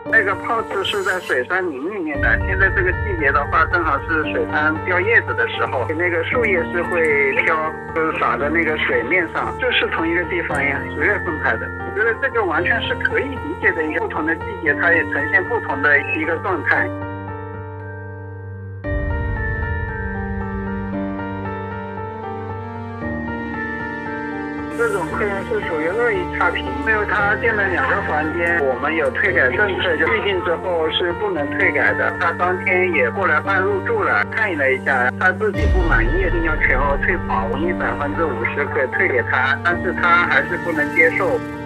那个泡池是在水杉林里面的，现在这个季节的话，正好是水杉掉叶子的时候，那个树叶是会飘，就是洒在那个水面上，就是同一个地方呀，10月份拍的。我觉得这个完全是可以理解的，一个不同的季节，它也呈现不同的一个状态。这种客人是属于恶意差评，因为他订了2个房间，我们有退改政策，就预定之后是不能退改的。他当天也过来办入住了，看了一下，他自己不满意，一定要全额退款，我以50%可以退给他，但是他还是不能接受。